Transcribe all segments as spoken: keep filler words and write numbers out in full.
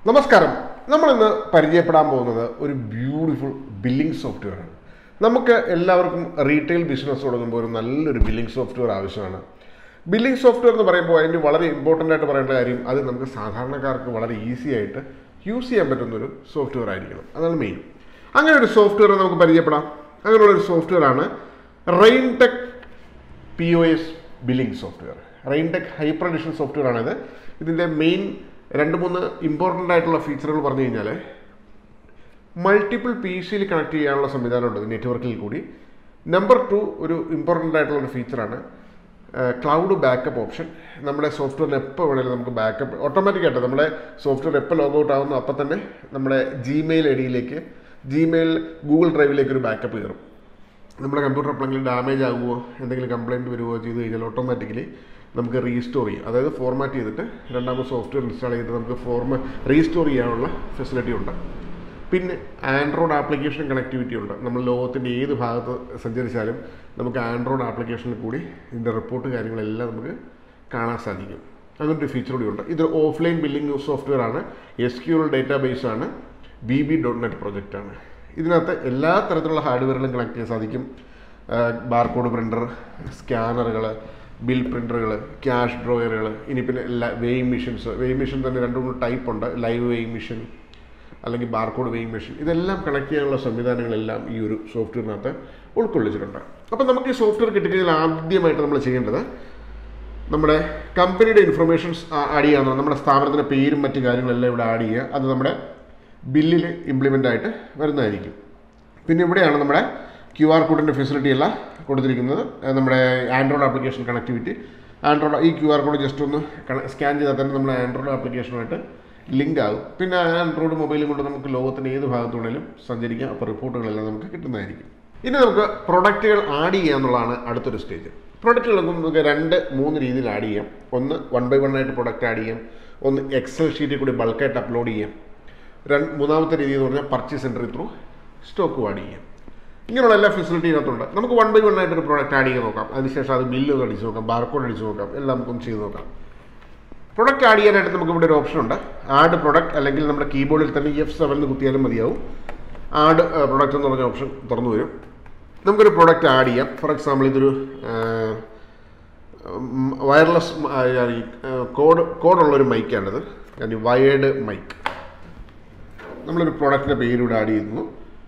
നമസ്കാരം. നമ്മൾ ഇന്ന് പരിചയപ്പെടാൻ പോകുന്നത് ഒരു ബ്യൂട്ടിഫുൾ ബില്ലിംഗ് സോഫ്റ്റ്വെയർ ആണ്. നമുക്ക് എല്ലാവർക്കും റീറ്റെയിൽ ബിസിനസ് തുടങ്ങുമ്പോൾ ഒരു നല്ലൊരു ബില്ലിംഗ് സോഫ്റ്റ്വെയർ ആവശ്യമാണ്. ബില്ലിംഗ് സോഫ്റ്റ്വെയർ എന്ന് പറയുമ്പോൾ അതിന് വളരെ ഇമ്പോർട്ടൻ്റ് ആയിട്ട് പറയേണ്ട കാര്യം അത് നമുക്ക് സാധാരണക്കാർക്ക് വളരെ ഈസി ആയിട്ട് യൂസ് ചെയ്യാൻ പറ്റുന്നൊരു സോഫ്റ്റ്വെയർ ആയിരിക്കണം. അതാണ് മെയിൻ. അങ്ങനെ ഒരു സോഫ്റ്റ്വെയർ നമുക്ക് പരിചയപ്പെടാം. അങ്ങനെയുള്ളൊരു സോഫ്റ്റ്വെയർ ആണ് Raintech P O S billing software. Raintech hyper edition software ആണിത്. ഇതിൻ്റെ മെയിൻ രണ്ട് മൂന്ന് ഇമ്പോർട്ടൻ്റ് ആയിട്ടുള്ള ഫീച്ചറുകൾ പറഞ്ഞു കഴിഞ്ഞാൽ മൾട്ടിപ്പിൾ പി സിയിൽ കണക്ട് ചെയ്യാനുള്ള സംവിധാനമുണ്ട് നെറ്റ്വർക്കിൽ കൂടി. നമ്പർ ടു ഒരു ഇമ്പോർട്ടൻ്റ് ആയിട്ടുള്ള ഒരു ഫീച്ചറാണ് ക്ലൗഡ് ബാക്കപ്പ് ഓപ്ഷൻ. നമ്മുടെ സോഫ്റ്റ്വെയറിന് എപ്പോൾ വേണമെങ്കിലും നമുക്ക് ബാക്കപ്പ് ഓട്ടോമാറ്റിക്കായിട്ട് നമ്മുടെ സോഫ്റ്റ്വെയർ എപ്പോൾ ലോഗ് ഔട്ട് ആവുന്നു അപ്പം തന്നെ നമ്മുടെ ജിമെയിൽ ഐ ഡിയിലേക്ക് ജിമെയിൽ ഗൂഗിൾ ഡ്രൈവിലേക്ക് ഒരു ബാക്കപ്പ് കയറും. നമ്മുടെ കമ്പ്യൂട്ടർ എപ്പോഴെങ്കിലും ഡാമേജ് ആകുമോ എന്തെങ്കിലും കംപ്ലയിൻറ്റ് വരുമോ ചെയ്ത് കഴിഞ്ഞാൽ ഓട്ടോമാറ്റിക്കലി നമുക്ക് റീസ്റ്റോർ ചെയ്യും. അതായത് ഫോർമാറ്റ് ചെയ്തിട്ട് രണ്ടാമത് സോഫ്റ്റ്വെയർ ഇൻസ്റ്റാൾ ചെയ്തിട്ട് നമുക്ക് ഫോർമ റീസ്റ്റോർ ചെയ്യാനുള്ള ഫെസിലിറ്റി ഉണ്ട്. പിന്നെ ആൻഡ്രോയിഡ് ആപ്ലിക്കേഷൻ കണക്ടിവിറ്റി ഉണ്ട്. നമ്മൾ ലോകത്തിൻ്റെ ഏത് ഭാഗത്ത് സഞ്ചരിച്ചാലും നമുക്ക് ആൻഡ്രോയിഡ് ആപ്ലിക്കേഷനിൽ കൂടി ഇതിൻ്റെ റിപ്പോർട്ട് കാര്യങ്ങളെല്ലാം നമുക്ക് കാണാൻ സാധിക്കും. അങ്ങനത്തെ ഒരു ഫീച്ചർ കൂടി ഉണ്ട്. ഇത് ഓഫ്ലൈൻ ബില്ലിംഗ് സോഫ്റ്റ്വെയർ ആണ്. എസ് ക്യു എൽ ഡേറ്റാബേസ് ആണ്. ബി ബി ഡോട്ട് നെറ്റ് പ്രൊജക്റ്റാണ്. ഇതിനകത്ത് എല്ലാ തരത്തിലുള്ള ഹാർഡ്വെയറുകളും കണക്ട് ചെയ്യാൻ സാധിക്കും. ബാർകോഡ് പ്രിൻ്റർ, സ്കാനറുകൾ, ബിൽ പ്രിൻ്ററുകൾ, ക്യാഷ് ഡ്രോയറുകൾ, ഇനി പിന്നെ വെയിങ് മെഷീൻസ്. വെയിങ് മെഷീൻ തന്നെ രണ്ട് മൂന്ന് ടൈപ്പ് ഉണ്ട്. ലൈവ് വെയിങ് മെഷീൻ അല്ലെങ്കിൽ ബാർകോഡ് വെയിങ് മെഷീൻ. ഇതെല്ലാം കണക്ട് ചെയ്യാനുള്ള സംവിധാനങ്ങളെല്ലാം ഈ ഒരു സോഫ്റ്റ്വെയറിനകത്ത് ഉൾക്കൊള്ളിച്ചിട്ടുണ്ട്. അപ്പം നമുക്ക് ഈ സോഫ്റ്റ്വെയർ കിട്ടിക്കഴിഞ്ഞാൽ ആദ്യമായിട്ട് നമ്മൾ ചെയ്യേണ്ടത് നമ്മുടെ കമ്പനിയുടെ ഇൻഫർമേഷൻസ് ആഡ് ചെയ്യാവുന്നതാണ്. നമ്മുടെ സ്ഥാപനത്തിൻ്റെ പേരും മറ്റു കാര്യങ്ങളെല്ലാം ഇവിടെ ആഡ് ചെയ്യുക. അത് നമ്മുടെ ബില്ലിൽ ഇംപ്ലിമെൻ്റ് ആയിട്ട് വരുന്നതായിരിക്കും. പിന്നെ ഇവിടെയാണ് നമ്മുടെ ക്യു ആർ കോഡിൻ്റെ ഫെസിലിറ്റി എല്ലാം കൊടുത്തിരിക്കുന്നത്. നമ്മുടെ ആൻഡ്രോയിഡ് ആപ്ലിക്കേഷൻ കണക്ടിവിറ്റി. ആൻഡ്രോയിഡ് ഈ ക്യു ആർ കോഡ് ജസ്റ്റ് ഒന്ന് സ്കാൻ ചെയ്താൽ തന്നെ നമ്മുടെ ആൻഡ്രോയിഡ് ആപ്ലിക്കേഷനുമായിട്ട് ലിങ്ക് ആകും. പിന്നെ ആൻഡ്രോയിഡ് മൊബൈലും കൊണ്ട് നമുക്ക് ലോകത്തിൻ്റെ ഏത് ഭാഗത്തുണ്ടെങ്കിലും സഞ്ചരിക്കാം. അപ്പോൾ റിപ്പോർട്ടുകളെല്ലാം നമുക്ക് കിട്ടുന്നതായിരിക്കും. ഇനി നമുക്ക് പ്രൊഡക്റ്റുകൾ ആഡ് ചെയ്യുക എന്നുള്ളതാണ് അടുത്തൊരു സ്റ്റേജ്. പ്രൊഡക്റ്റുകളൊക്കെ നമുക്ക് രണ്ട് മൂന്ന് രീതിയിൽ ആഡ് ചെയ്യാം. ഒന്ന് വൺ ബൈ വൺ ആയിട്ട് പ്രൊഡക്റ്റ് ആഡ് ചെയ്യാം. ഒന്ന് എക്സൽ ഷീറ്റിൽ കൂടി ബൾക്കായിട്ട് അപ്ലോഡ് ചെയ്യാം. രണ്ട് മൂന്നാമത്തെ രീതി എന്ന് പറഞ്ഞാൽ purchase entry through stock add ചെയ്യാം. ഇങ്ങനെയുള്ള എല്ലാ ഫെസിലിറ്റി ഇതിനകത്തുണ്ട്. നമുക്ക് വൺ ബൈ വൺ ആയിട്ടൊരു പ്രോഡക്റ്റ് ആഡ് ചെയ്ത് നോക്കാം. അതിനുശേഷം അത് ബില്ല് ഒന്ന് അടിച്ച് നോക്കാം, ബാർകോഡ് അടിച്ച് നോക്കാം, എല്ലാം നമുക്കൊന്ന് ചെയ്ത് നോക്കാം. പ്രൊഡക്റ്റ് ആഡ് ചെയ്യാനായിട്ട് നമുക്ക് ഇവിടെ ഒരു ഓപ്ഷൻ ഉണ്ട്. ആഡ് പ്രൊഡക്റ്റ്, അല്ലെങ്കിൽ നമ്മുടെ കീബോർഡിൽ തന്നെ എഫ് സെവനിൽ കുത്തിയാലും മതിയാവും. ആഡ് പ്രൊഡക്റ്റ് എന്ന് പറഞ്ഞ ഓപ്ഷൻ തുറന്നു വരും. നമുക്കൊരു പ്രൊഡക്റ്റ് ആഡ് ചെയ്യാം. ഫോർ എക്സാമ്പിൾ ഇതൊരു വയർലെസ് കോഡ് കോഡുള്ളൊരു മൈക്കാണിത്. ഞാൻ വയേർഡ് മൈക്ക്. നമ്മളൊരു പ്രൊഡക്റ്റിൻ്റെ പേരിവിടെ ആഡ് ചെയ്യുന്നു.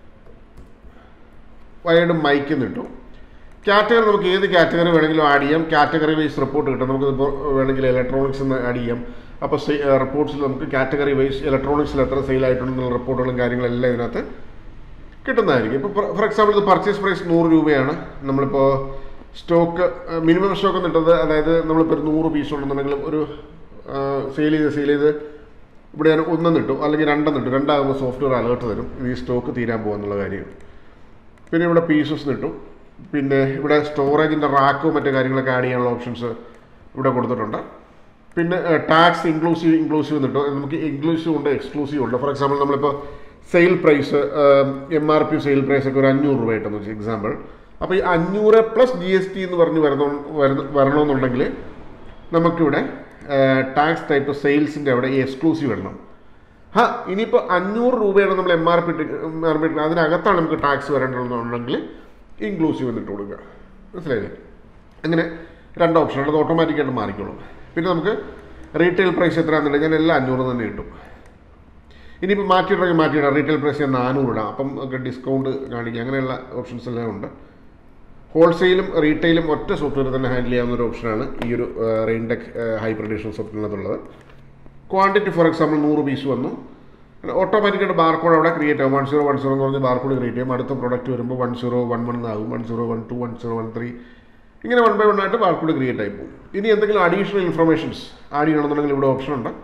വയേർഡ് മൈക്ക് എന്ന് ഇട്ടു. കാറ്റഗറി നമുക്ക് ഏത് കാറ്റഗറി വേണമെങ്കിലും ആഡ് ചെയ്യാം. കാറ്റഗറി വൈസ് റിപ്പോർട്ട് കിട്ടും. നമുക്കിപ്പോൾ വേണമെങ്കിൽ ഇലക്ട്രോണിക്സ് എന്ന് ആഡ് ചെയ്യാം. അപ്പോൾ റിപ്പോർട്ട്സിൽ നമുക്ക് കാറ്റഗറി വൈസ് ഇലക്ട്രോണിക്സിൽ എത്ര സെയിൽ ആയിട്ടുണ്ടെന്നുള്ള റിപ്പോർട്ടുകളും കാര്യങ്ങളെല്ലാം ഇതിനകത്ത് കിട്ടുന്നതായിരിക്കും. ഇപ്പോൾ ഫോർ എക്സാമ്പിൾ ഇത് പർച്ചേസ് പ്രൈസ് നൂറ് രൂപയാണ്. നമ്മളിപ്പോൾ സ്റ്റോക്ക് മിനിമം സ്റ്റോക്ക് എന്നിട്ടത്, അതായത് നമ്മളിപ്പോൾ ഒരു നൂറ് പീസ് ഉണ്ടെന്നുണ്ടെങ്കിലും ഒരു സെയിൽ ചെയ്ത് സെയിൽ ചെയ്ത് ഇവിടെ ഞാൻ ഒന്നെന്ന് ഇട്ടു, അല്ലെങ്കിൽ രണ്ടെന്ന് ഇട്ടു. രണ്ടാകുമ്പോൾ സോഫ്റ്റ്വെയർ അലേർട്ട് തരും ഈ സ്റ്റോക്ക് തീരാൻ പോകുന്നുള്ള കാര്യം. പിന്നെ ഇവിടെ പീസസ് ഇട്ടു. പിന്നെ ഇവിടെ സ്റ്റോറേജിൻ്റെ റാക്കും മറ്റു കാര്യങ്ങളൊക്കെ ആഡ് ചെയ്യാനുള്ള ഓപ്ഷൻസ് ഇവിടെ കൊടുത്തിട്ടുണ്ട്. പിന്നെ ടാക്സ് ഇൻക്ലൂസീവ് ഇൻക്ലൂസീവ് എന്നിട്ടു. നമുക്ക് ഇൻക്ലൂസീവ് ഉണ്ട്, എക്സ്ക്ലൂസീവ് ഉണ്ട്. ഫോർ എക്സാമ്പിൾ നമ്മളിപ്പോൾ sale price M R P sale price ഒക്കെ ഒരു അഞ്ഞൂറ് രൂപ ആയിട്ടെന്ന് വെച്ചാൽ എക്സാമ്പിൾ. അപ്പോൾ ഈ അഞ്ഞൂറ് പ്ലസ് ജി എസ് ടി എന്ന് പറഞ്ഞ് വരണോ വരണമെന്നുണ്ടെങ്കിൽ നമുക്കിവിടെ ടാക്സ് ടൈപ്പ് സെയിൽസിൻ്റെ അവിടെ ഈ എക്സ്ക്ലൂസീവ് ഇടണം. ഹാ ഇനിയിപ്പോൾ അഞ്ഞൂറ് രൂപയാണ് നമ്മൾ M R P M R P അതിനകത്താണ് നമുക്ക് ടാക്സ് വരേണ്ടതെന്നുണ്ടെങ്കിൽ ഇൻക്ലൂസീവ് എന്നിട്ട് കൊടുക്കുക. മനസ്സിലായില്ലേ? അങ്ങനെ രണ്ട് ഓപ്ഷനാണ്. അത് ഓട്ടോമാറ്റിക്കായിട്ട് മാറിക്കോളും. പിന്നെ നമുക്ക് റീറ്റെയിൽ പ്രൈസ് എത്രയാണെന്നുണ്ടെങ്കിൽ ഞാൻ എല്ലാം അഞ്ഞൂറ് തന്നെ കിട്ടും. ഇനിയിപ്പോൾ മാറ്റിയിട്ടെങ്കിൽ മാറ്റിയിടാം. റീറ്റെയിൽ പ്രൈസ് ഞാൻ നാനൂറ് ഇടാം. അപ്പം ഒക്കെ ഡിസ്കൗണ്ട് കാണിക്കുക. അങ്ങനെയുള്ള ഓപ്ഷൻസ് എല്ലാം ഉണ്ട്. ഹോൾസെയിലും റീറ്റെയിലും ഒറ്റ സോഫ്റ്റ്വെയർ തന്നെ ഹാൻഡിൽ ചെയ്യാവുന്ന ഒരു ഓപ്ഷനാണ് ഈ ഒരു റെയിൻടെക് ഹൈപ്പർ എഡിഷൻ സോഫ്റ്റ്വെയറിനകത്തുള്ളത്. ക്വാണ്ടിറ്റി ഫോർ എക്സാമ്പിൾ നൂറ് പീസ് വന്നു. ഓട്ടോമാറ്റിക്കായിട്ട് ബാർകോഡ് അവിടെ ക്രിയേറ്റ് ആകും. വൺ സീറോ വൺ സീറോ എന്ന് പറഞ്ഞ് ബാർകോഡ് ക്രിയേറ്റ് ചെയ്യും. അടുത്ത പ്രൊഡക്റ്റ് വരുമ്പോൾ വൺ സീറോ വൺ വൺ ആകും, one zero one two, one zero one three, ഇങ്ങനെ വൺ ബൈ വൺ ആയിട്ട് ബാർകോഡ് ക്രിയേറ്റ് ആയി പോകും. ഇനി എന്തെങ്കിലും അഡീഷണൽ ഇൻഫർമേഷൻസ് ആഡ് ചെയ്യണമെന്നുണ്ടെങ്കിൽ ഇവിടെ ഓപ്ഷൻ ഉണ്ട്.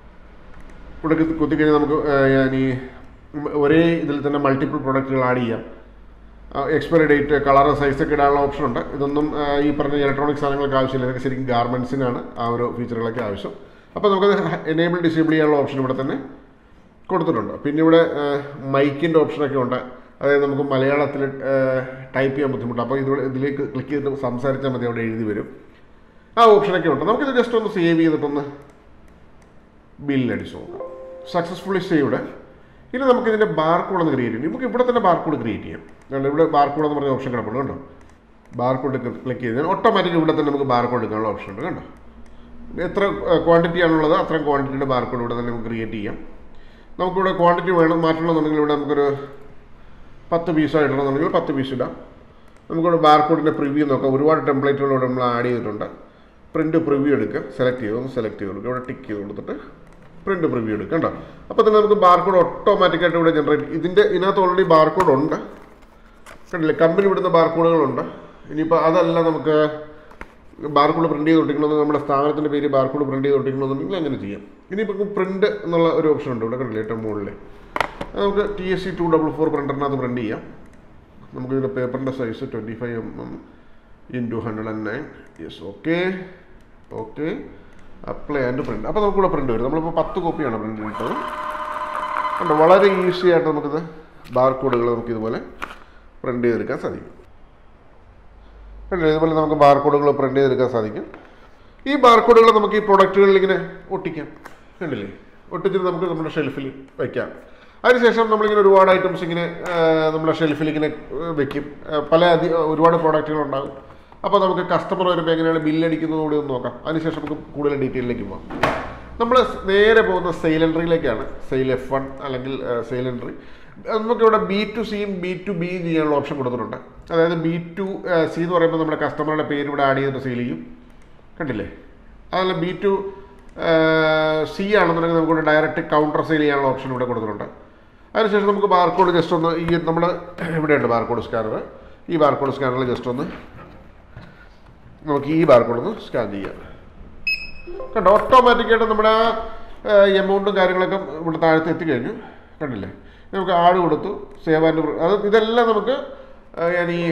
ഇവിടെ കുത്തിക്കഴിഞ്ഞാൽ നമുക്ക് ഈ ഒരേ ഇതിൽ തന്നെ മൾട്ടിപ്പിൾ പ്രൊഡക്റ്റുകൾ ആഡ് ചെയ്യാം. എക്സ്പയറി ഡേറ്റ്, കളർ, സൈസൊക്കെ ഇടാനുള്ള ഓപ്ഷൻ ഉണ്ട്. ഇതൊന്നും ഈ പറഞ്ഞ ഇലക്ട്രോണിക് സാധനങ്ങൾക്ക് ആവശ്യമില്ല. ഇതൊക്കെ ശരിക്കും ഗാർമെൻറ്റ്സിനാണ് ആ ഒരു ഫീച്ചറുകളൊക്കെ ആവശ്യം. അപ്പോൾ നമുക്കത് എനേബിൾ ഡിസേബിൾ ചെയ്യാനുള്ള ഓപ്ഷൻ ഇവിടെ തന്നെ കൊടുത്തിട്ടുണ്ട്. പിന്നെ ഇവിടെ മൈക്കിൻ്റെ ഓപ്ഷനൊക്കെ ഉണ്ട്. അതായത് നമുക്ക് മലയാളത്തിൽ ടൈപ്പ് ചെയ്യാൻ ബുദ്ധിമുട്ട്. അപ്പോൾ ഇത് ഇതിലേക്ക് ക്ലിക്ക് ചെയ്തിട്ട് സംസാരിച്ചാൽ മതി, അവിടെ എഴുതി വരും. ആ ഓപ്ഷനൊക്കെ ഉണ്ട്. നമുക്കിത് ജസ്റ്റ് ഒന്ന് സേവ് ചെയ്തിട്ടൊന്ന് ബില്ലടിച്ച് നോക്കാം. Successfully saved. ഇനി നമുക്ക് ഇതിൻ്റെ ബാർകോഡ് ഒന്ന് ക്രിയേറ്റ് ചെയ്യും. നമുക്ക് ഇവിടെ തന്നെ ബാർകോഡ് ക്രിയേറ്റ് ചെയ്യാം. കണ്ടോ ഇവിടെ ബാർകോഡ് എന്ന് പറഞ്ഞ ഓപ്ഷൻ കിടപ്പുണ്ട്. കണ്ടോ ബാർകോഡ് ക്ലിക്ക് ചെയ്താൽ ഓട്ടോമാറ്റിക് ഇവിടെ തന്നെ നമുക്ക് ബാർകോഡ് എടുക്കാനുള്ള ഓപ്ഷൻ ഉണ്ട്. കണ്ടോ എത്ര ക്വാണ്ടിറ്റി ആണുള്ളത് അത്രയും ക്വാണ്ടിറ്റിയുടെ ബാർകോഡ് ഇവിടെ തന്നെ നമുക്ക് ക്രിയേറ്റ് ചെയ്യാം. നമുക്കിവിടെ ക്വാണ്ടിറ്റി വേണം മാറ്റണമെന്നുണ്ടെങ്കിൽ ഇവിടെ നമുക്കൊരു പത്ത് പീസോ ഇടണമെന്നുണ്ടെങ്കിൽ പത്ത് പീസ് ഇടാം. നമുക്കിവിടെ ബാർകോഡിൻ്റെ പ്രിവ്യൂ നോക്കാം. ഒരുപാട് ടെംപ്ലേറ്റുകളോട് നമ്മൾ ആഡ് ചെയ്തിട്ടുണ്ട്. പ്രിൻറ്റ് പ്രിവ്യൂ എടുക്കുക, സെലക്ട് ചെയ്ത് ഒന്ന് സെലക്ട് ചെയ്ത് കൊടുക്കുക. ഇവിടെ ടിക്ക് ചെയ്ത് കൊടുത്തിട്ട് പ്രിൻറ്റ് പ്രിവ്യൂ എടുക്കുക. കണ്ടോ അപ്പോൾ തന്നെ നമുക്ക് ബാർകോഡ് ഓട്ടോമാറ്റിക്കായിട്ട് ഇവിടെ ജനറേറ്റ്. ഇതിൻ്റെ ഇതിനകത്ത് ഓൾറെഡി ബാർകോഡ് ഉണ്ട്. കണ്ടില്ലേ കമ്പനി വിടുന്ന ബാർകോഡുകളുണ്ട്. ഇനിയിപ്പോൾ അതല്ല നമുക്ക് ബാർകോഡ് പ്രിൻറ്റ് ചെയ്ത് ഒട്ടിക്കണമെന്ന് നമ്മുടെ സ്ഥാപനത്തിൻ്റെ പേര് ബാർകോഡ് പ്രിൻറ്റ് ചെയ്ത് ഒട്ടിക്കണമെന്നുണ്ടെങ്കിൽ അങ്ങനെ ചെയ്യാം. ഇനിയിപ്പോൾ പ്രിൻറ്റ് എന്നുള്ള ഒരു ഓപ്ഷൻ ഉണ്ട് ഇവിടെ. കണ്ടില്ലേ ഏറ്റവും മുകളിൽ നമുക്ക് T S C two double four പ്രിൻ്ററിനകത്ത് പ്രിൻറ്റ് ചെയ്യാം. നമുക്ക് ഇതിൻ്റെ പേപ്പറിൻ്റെ size twenty five M M into hundred and nine. Yes okay okay apply and print. അപ്പോൾ നമുക്കിവിടെ പ്രിൻറ്റ് വരും. നമ്മളിപ്പോൾ പത്ത് കോപ്പിയാണ് പ്രിൻറ്റ് ഇട്ടത്. കണ്ടോ വളരെ ഈസി ആയിട്ട് നമുക്കിത് ബാർകോഡുകൾ നമുക്കിതുപോലെ പ്രിൻറ്റ് ചെയ്തെടുക്കാൻ സാധിക്കും. കണ്ടില്ലേ ഇതുപോലെ നമുക്ക് ബാർകോഡുകൾ പ്രിൻറ്റ് ചെയ്തെടുക്കാൻ സാധിക്കും. ഈ ബാർകോഡുകൾ നമുക്ക് ഈ പ്രൊഡക്റ്റുകളിൽ ഇങ്ങനെ ഒട്ടിക്കാം. കണ്ടില്ലേ ഒട്ടിച്ചിട്ട് നമുക്ക് നമ്മുടെ ഷെൽഫിൽ വയ്ക്കാം. അതിനുശേഷം നമ്മളിങ്ങനെ ഒരുപാട് ഐറ്റംസ് ഇങ്ങനെ നമ്മുടെ ഷെൽഫിൽ ഇങ്ങനെ വെക്കും. പല അധി ഒരുപാട് പ്രോഡക്റ്റുകളുണ്ടാകും. അപ്പോൾ നമുക്ക് കസ്റ്റമർ വരുമ്പോൾ എങ്ങനെയാണ് ബില്ലടിക്കുന്നതുകൂടി ഒന്ന് നോക്കാം. അതിനുശേഷം നമുക്ക് കൂടുതൽ ഡീറ്റെയിലേക്ക് പോകാം. നമ്മൾ നേരെ പോകുന്ന സെയിൽ എൻട്രിയിലേക്കാണ്. സെയിൽ എഫ് വൺ അല്ലെങ്കിൽ സെയിൽ എൻട്രി. നമുക്കിവിടെ ബി ടു സിയും ബി ടു ബിയും ചെയ്യാനുള്ള ഓപ്ഷൻ കൊടുത്തിട്ടുണ്ട്. അതായത് ബി ടു സി എന്ന് പറയുമ്പോൾ നമ്മുടെ കസ്റ്റമറുടെ പേര് ഇവിടെ ആഡ് ചെയ്തിട്ട് സെയിൽ ചെയ്യും. കണ്ടില്ലേ അതല്ല ബി ടു സി ആണെന്നുണ്ടെങ്കിൽ നമുക്കിവിടെ ഡയറക്റ്റ് കൗണ്ടർ സെയിൽ ചെയ്യാനുള്ള ഓപ്ഷൻ ഇവിടെ കൊടുത്തിട്ടുണ്ട്. അതിനുശേഷം നമുക്ക് ബാർകോഡ് ജസ്റ്റ് ഒന്ന് ഈ നമ്മൾ ഇവിടെയുണ്ട് ബാർകോഡ് സ്കാനർ. ഈ ബാർകോഡ് സ്കാനറിൽ ജസ്റ്റ് ഒന്ന് നമുക്ക് ഈ ബാർകോഡ് ഒന്ന് സ്കാൻ ചെയ്യാം. കണ്ടോ ഓട്ടോമാറ്റിക്കായിട്ട് നമ്മുടെ ആ എമൗണ്ടും കാര്യങ്ങളൊക്കെ ഇവിടെ താഴത്ത് എത്തിക്കഴിഞ്ഞു. കണ്ടില്ലേ നമുക്ക് ആഡ് കൊടുത്തു സേവ് ആൻഡ് അത് ഇതെല്ലാം നമുക്ക് ഞാൻ ഈ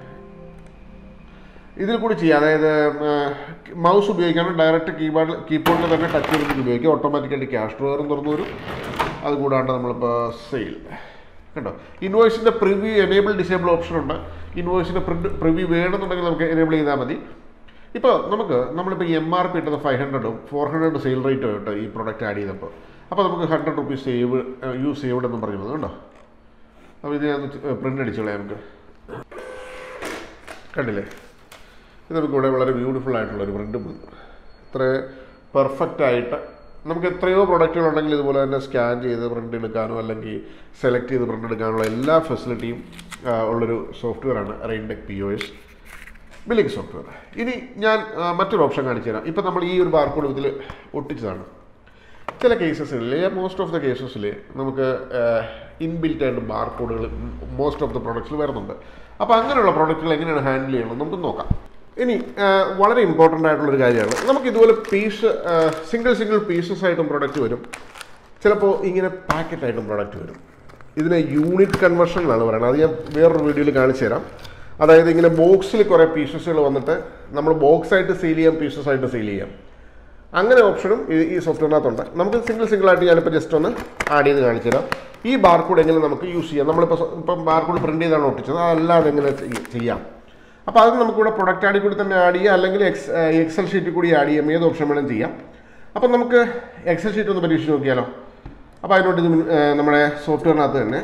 ഇതിൽ കൂടി ചെയ്യാം. അതായത് മൗസ് ഉപയോഗിക്കാണ്ട് ഡയറക്റ്റ് കീബോർഡിൽ കീബോർഡിൽ തന്നെ ടച്ച് ചെയ്തിട്ട് ഉപയോഗിക്കുക. ഓട്ടോമാറ്റിക്കായിട്ട് ക്യാഷ് ഡ്രോവറും തുറന്നു വരും. അതുകൂടാണ്ട് നമ്മളിപ്പോൾ സെയിൽ കണ്ടോ ഇൻവോയ്സിൻ്റെ പ്രിവ്യൂ എനേബിൾ ഡിസേബിൾ ഓപ്ഷൻ ഉണ്ട്. ഇൻവോയ്സിൻ്റെ പ്രിന്റ് പ്രിവ്യൂ വേണമെന്നുണ്ടെങ്കിൽ നമുക്ക് എനേബിൾ ചെയ്താൽ മതി. ഇപ്പോൾ നമുക്ക് നമ്മളിപ്പോൾ എം ആർ പി ഇട്ടത് ഫൈവ് ഹൺഡ്രഡും ഫോർ ഹൺഡ്രഡ് സെയിൽ റേറ്റും ആയിട്ട് ഈ പ്രൊഡക്റ്റ് ആഡ് ചെയ്തപ്പോൾ അപ്പോൾ നമുക്ക് hundred rupees save you saved എന്നും പറഞ്ഞു കണ്ടോ. അപ്പോൾ ഇത് ഞാൻ പ്രിൻ്റ് അടിച്ചോളാം. നമുക്ക് കണ്ടില്ലേ ഇത് നമുക്കിവിടെ വളരെ ബ്യൂട്ടിഫുൾ ആയിട്ടുള്ളൊരു പ്രിൻ്റ് ഇത്ര പെർഫെക്റ്റ് ആയിട്ട് നമുക്ക് എത്രയോ പ്രൊഡക്റ്റുകളുണ്ടെങ്കിൽ ഇതുപോലെ തന്നെ സ്കാൻ ചെയ്ത് പ്രിൻ്റ് എടുക്കാനോ അല്ലെങ്കിൽ സെലക്ട് ചെയ്ത് പ്രിൻ്റ് എടുക്കാനുള്ള എല്ലാ ഫെസിലിറ്റിയും ഉള്ളൊരു സോഫ്റ്റ്വെയറാണ് Raintech P O S billing software. ഇനി ഞാൻ മറ്റൊരു ഓപ്ഷൻ കാണിച്ചു തരാം. ഇപ്പം നമ്മൾ ഈ ഒരു ബാർകോഡ് ഇതിൽ ഒട്ടിച്ചതാണ്. ചില കേസസിൽ മോസ്റ്റ് ഓഫ് ദ കേസസിൽ നമുക്ക് ഇൻബിൽറ്റ് ആയിട്ട് ബാർകോഡുകൾ മോസ്റ്റ് ഓഫ് ദ പ്രോഡക്റ്റ്സിൽ വരുന്നുണ്ട്. അപ്പോൾ അങ്ങനെയുള്ള പ്രോഡക്റ്റുകൾ എങ്ങനെയാണ് ഹാൻഡിൽ ചെയ്യണം നമുക്ക് നോക്കാം. ഇനി വളരെ ഇമ്പോർട്ടൻ്റ് ആയിട്ടുള്ളൊരു കാര്യമാണ് നമുക്ക് ഇതുപോലെ പീസ് സിംഗിൾ സിംഗിൾ പീസസ് ആയിട്ടും പ്രൊഡക്റ്റ് വരും. ചിലപ്പോൾ ഇങ്ങനെ പാക്കറ്റായിട്ടും പ്രൊഡക്റ്റ് വരും. ഇതിനെ യൂണിറ്റ് കൺവേർഷൻ എന്നാണ് പറയുന്നത്. അത് ഞാൻ വേറൊരു വീഡിയോയിൽ കാണിച്ചു തരാം. അതായത് ഇങ്ങനെ ബോക്സിൽ കുറേ പീസസുകൾ വന്നിട്ട് നമ്മൾ ബോക്സായിട്ട് സെയിൽ ചെയ്യാം, പീസസ് ആയിട്ട് സെയിൽ ചെയ്യാം. അങ്ങനെ ഓപ്ഷനും ഈ ഈ സോഫ്റ്റ്വെയറിനകത്തുണ്ട്. നമുക്ക് സിംഗിൾ സിംഗിൾ ആയിട്ട് ഞാനിപ്പോൾ ജസ്റ്റ് ഒന്ന് ആഡ് ചെയ്ത് കാണിച്ചു തരാം. ഈ ബാർകോഡ് എങ്ങനെ നമുക്ക് യൂസ് ചെയ്യാം. നമ്മളിപ്പോൾ ഇപ്പം ബാർകോഡ് പ്രിൻറ്റ് ചെയ്താണ് ഒട്ടിച്ചത്, അതല്ലാതെ എങ്ങനെ ചെയ്യാം. അപ്പോൾ അത് നമുക്കിവിടെ പ്രൊഡക്റ്റ് ആഡിൽ കൂടി തന്നെ ആഡ് ചെയ്യാം, അല്ലെങ്കിൽ എക്സ് എക്സൽ ഷീറ്റിൽ കൂടി ആഡ് ചെയ്യാം. ഏത് ഓപ്ഷൻ വേണം ചെയ്യാം. അപ്പം നമുക്ക് എക്സൽ ഷീറ്റ് ഒന്ന് പരീക്ഷിച്ച് നോക്കിയാലോ. അപ്പോൾ അതിനോട്ട് ഇത് നമ്മുടെ സോഫ്റ്റ്വെയറിനകത്ത് തന്നെ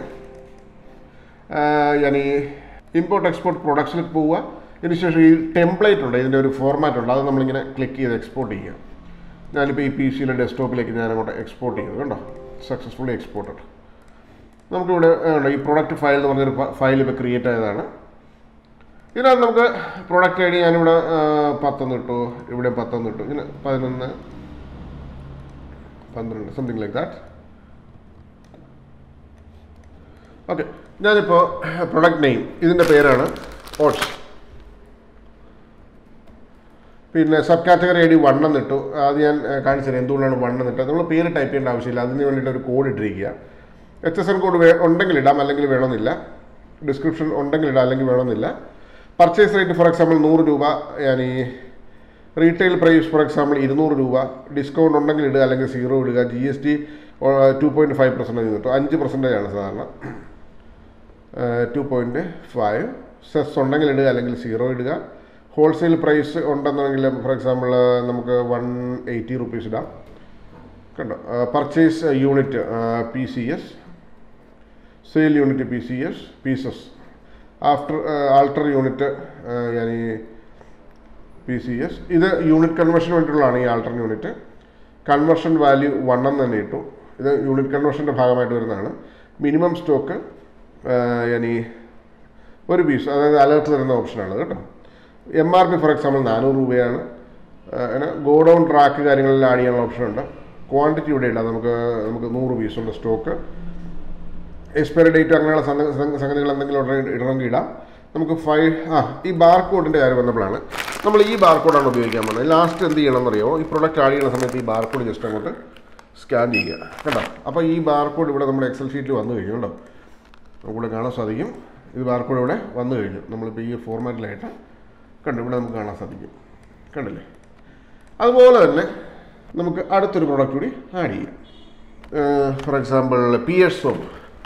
ഞാൻ ഈ ഇമ്പോർട്ട് എക്സ്പോർട്ട് പ്രൊഡക്ട്സിലേക്ക് പോവുക. ഇതിനുശേഷം ഈ ടെംപ്ലേറ്റ് ഉണ്ട്, ഇതിൻ്റെ ഒരു ഫോർമാറ്റ് ഉണ്ട്, അത് നമ്മളിങ്ങനെ ക്ലിക്ക് ചെയ്ത് എക്സ്പോർട്ട് ചെയ്യുക. ഞാനിപ്പോൾ ഈ പി സിയിലെ ഡെസ്ക്ടോപ്പിലേക്ക് ഞാൻ അങ്ങോട്ട് എക്സ്പോർട്ട് ചെയ്തു. കണ്ടോ സക്സസ്ഫുള്ളി എക്സ്പോർട്ടഡ്. നമുക്കിവിടെ ഈ പ്രൊഡക്റ്റ് ഫയൽ എന്ന് പറഞ്ഞൊരു ഫയൽ ഇപ്പോൾ ക്രിയേറ്റ് ആയതാണ്. ഇതിനകത്ത് നമുക്ക് പ്രൊഡക്റ്റ് ഐ ഡി ഞാനിവിടെ പത്തൊന്ന് ഇട്ടു, ഇവിടെ പത്തൊന്ന് ഇട്ടു, ഇങ്ങനെ പതിനൊന്ന് പന്ത്രണ്ട് സംതിങ് ലൈക്ക് ദാറ്റ്. ഓക്കെ ഞാനിപ്പോൾ പ്രൊഡക്റ്റ് നെയിം ഇതിൻ്റെ പേരാണ് ഓട്സ്. പിന്നെ sub category I D one എന്നിട്ടു. അത് ഞാൻ കാണിച്ചത് എന്തുകൊണ്ടാണ് വൺ എന്നിട്ട്. നമ്മൾ പേര് ടൈപ്പ് ചെയ്യേണ്ട ആവശ്യമില്ല, അതിന് വേണ്ടിയിട്ട് ഒരു കോഡ് ഇട്ടിരിക്കുക. എച്ച് എസ് എൻ കോഡ് വേ ഉണ്ടെങ്കിൽ ഇടാം, അല്ലെങ്കിൽ വേണമെന്നില്ല. ഡിസ്ക്രിപ്ഷൻ ഉണ്ടെങ്കിൽ ഇടാം, അല്ലെങ്കിൽ വേണമെന്നില്ല. പർച്ചേസ് റേറ്റ് ഫോർ എക്സാമ്പിൾ നൂറ് രൂപ, ഞാൻ ഈ റീറ്റെയിൽ പ്രൈസ് ഫോർ എക്സാമ്പിൾ ഇരുന്നൂറ് രൂപ. ഡിസ്കൗണ്ട് ഉണ്ടെങ്കിൽ ഇടുക, അല്ലെങ്കിൽ സീറോ ഇടുക. G S T two point five percentage കിട്ടും. അഞ്ച് പെർസെൻറ്റേജ് ആണ് സാധാരണ. ടു പോയിൻറ്റ് ഫൈവ് സെസ് ഉണ്ടെങ്കിൽ ഇടുക, അല്ലെങ്കിൽ സീറോ ഇടുക. ഹോൾസെയിൽ പ്രൈസ് ഉണ്ടെന്നുണ്ടെങ്കിൽ ഫോർ എക്സാമ്പിൾ നമുക്ക് വൺ എയ്റ്റി റുപ്പീസ് ഇടാം. കണ്ടോ purchase unit P C S, sale unit P C S, pieces after alter unit യാനി പി സി എസ്. ഇത് യൂണിറ്റ് കൺവേർഷന് വേണ്ടിയിട്ടുള്ളതാണ് ഈ alter unit. Conversion value one എന്ന് തന്നെ ഇട്ടു. ഇത് യൂണിറ്റ് കൺവേർഷൻ്റെ ഭാഗമായിട്ട് വരുന്നതാണ്. മിനിമം സ്റ്റോക്ക് യാനി ഒരു പീസ്, അതായത് അലേർട്ട് തരുന്ന ഓപ്ഷനാണ് കേട്ടോ. M R P for example നാനൂറ് രൂപയാണ്. അങ്ങനെ ഗോ ഡൗൺ ട്രാക്ക് കാര്യങ്ങളെല്ലാം ആഡ് ചെയ്യാനുള്ള ഓപ്ഷനുണ്ട്. ക്വാണ്ടിറ്റി ഇവിടെ ഇടാം. നമുക്ക് നമുക്ക് നൂറ് പീസുള്ള സ്റ്റോക്ക്. എക്സ്പയറി ഡേറ്റ് അങ്ങനെയുള്ള സംഗതികൾ എന്തെങ്കിലും ഇടണമെങ്കിൽ ഇടാം. നമുക്ക് ഫൈവ് ആ ഈ ബാർകോഡിൻ്റെ കാര്യം വന്നപ്പോഴാണ് നമ്മൾ ഈ ബാർകോഡാണ് ഉപയോഗിക്കാൻ പോകുന്നത്. ലാസ്റ്റ് എന്ത് ചെയ്യണമെന്നറിയോ, ഈ പ്രൊഡക്റ്റ് ആഡ് ചെയ്യുന്ന സമയത്ത് ഈ ബാർകോഡ് ജസ്റ്റ് അങ്ങോട്ട് സ്കാൻ ചെയ്യുക കേട്ടോ. അപ്പോൾ ഈ ബാർകോഡ് ഇവിടെ നമ്മുടെ എക്സൽ ഷീറ്റിൽ വന്നു കഴിഞ്ഞു കേട്ടോ. നമുക്കിവിടെ കാണാൻ സാധിക്കും. ഇത് ബാർകോഡ് ഇവിടെ വന്നു കഴിഞ്ഞു. നമ്മളിപ്പോൾ ഈ ഫോർമാറ്റിലായിട്ട് കണ്ടു ഇവിടെ നമുക്ക് കാണാൻ സാധിക്കും. കണ്ടില്ലേ? അതുപോലെ തന്നെ നമുക്ക് അടുത്തൊരു പ്രോഡക്റ്റ് കൂടി ആഡ് ചെയ്യാം. For example P S soap